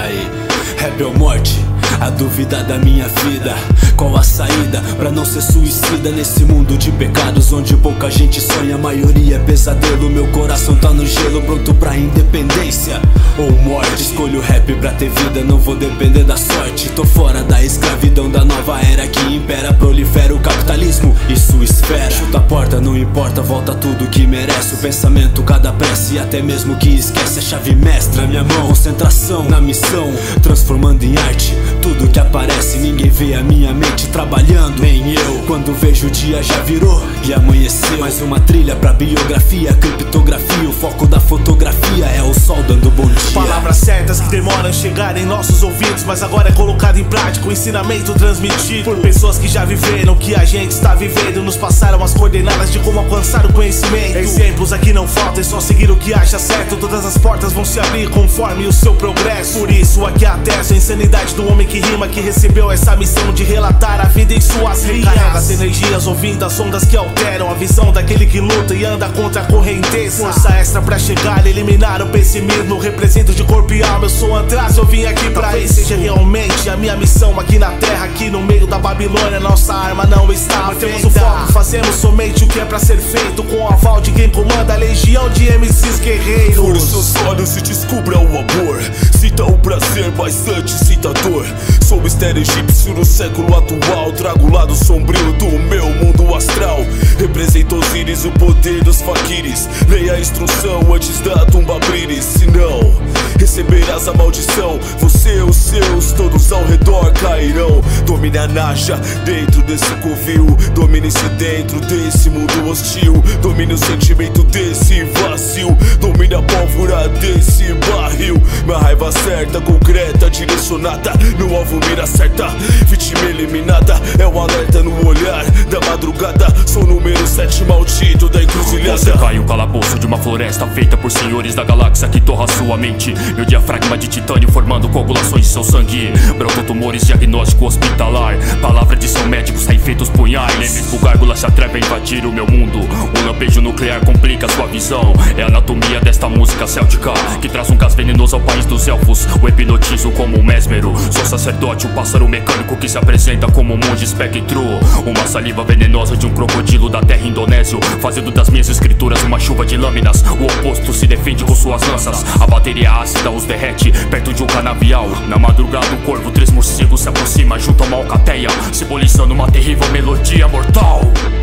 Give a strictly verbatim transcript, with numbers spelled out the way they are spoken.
aí, rap ou morte? A dúvida da minha vida, qual a saída pra não ser suicida nesse mundo de pecados onde pouca gente sonha, a maioria é pesadelo. Meu coração tá no gelo, pronto pra independência ou morte. Escolho rap pra ter vida, não vou depender da sorte. Tô fora da escravidão da nova era que impera, prolifera o capitalismo e sua esfera. Chuta a porta, não importa, volta tudo que merece. O pensamento, cada prece, até mesmo que esquece a chave mestra na minha mão. Concentração na missão, transformando em arte tudo que aparece. Ninguém vê a minha mente trabalhando, nem eu. Quando vejo o dia já virou e amanheceu. Mais uma trilha pra biografia, criptografia. O foco da fotografia é o sol dando bom dia. Palavras certas que demoram a chegar em nossos ouvidos, mas agora é colocado em prática o ensinamento transmitido por pessoas que já viveram o que a gente está vivendo. Nos passaram as coordenadas de como alcançar o conhecimento. Exemplos aqui não faltam, é só seguir o que acha certo. Todas as portas vão se abrir conforme o seu progresso. Por isso aqui atesto a insanidade do homem que rima, que recebeu essa missão de relatar a vida em suas rimas. Carrega as energias ouvindo as ondas que alteram a visão daquele que luta e anda contra a correnteza. Força extra pra chegar e eliminar o pessimismo. Represento de corpo e alma, eu sou atrás, eu vim aqui pra Talvez isso seja realmente a minha missão aqui na terra. Aqui no meio da Babilônia nossa arma não está. Mantemos o foco, fazemos somente o que é pra ser feito, com o aval de quem comanda a legião de M Cs guerreiros. Fure seus olhos e descubra o amor, sinta o prazer, mas antes sinta a dor. Sou mistério egípcio no século atual, trago o lado sombrio do meu mundo astral. Represento Osíris, o poder dos faquires. Leia a instrução antes da tumba abrir, senão receberás a maldição. Você e os seus, todos ao redor cairão. Domine a naja dentro desse covil, domine-se dentro desse mundo hostil. Domine o sentimento desse vazio, domine a pólvora desse barril. Minha raiva certa, concreta, direcionada no alvo, mira certa. Vítima eliminada, é um alerta no olhar da madrugada. Sou o número sete maldito da encruzilhada. Você cai um calabouço de uma floresta feita por senhores da galáxia que torra sua mente. Meu diafragma de titânio formando coagulações de seu sangue. Brotam tumores, diagnóstico hospitalar. Palavra de seu médico, saem feitos punhais. Lembres do gárgula se atreve a invadir o meu mundo. Um lampejo nuclear complica sua visão. É a anatomia desta música céltica que traz um gás venenoso ao país dos elfos. O hipnotizo como um mesmero. Sou sacerdote, um pássaro mecânico que se apresenta como um monge espectro. Uma saliva venenosa de um crocodilo da terra indonésio, fazendo das minhas escrituras uma chuva de lâminas. O oposto se defende com suas lanças. A bateria ácida os derrete perto de um canavial. Na madrugada um corvo, três morcegos se aproxima junto a uma alcateia, simbolizando uma terrível melodia mortal.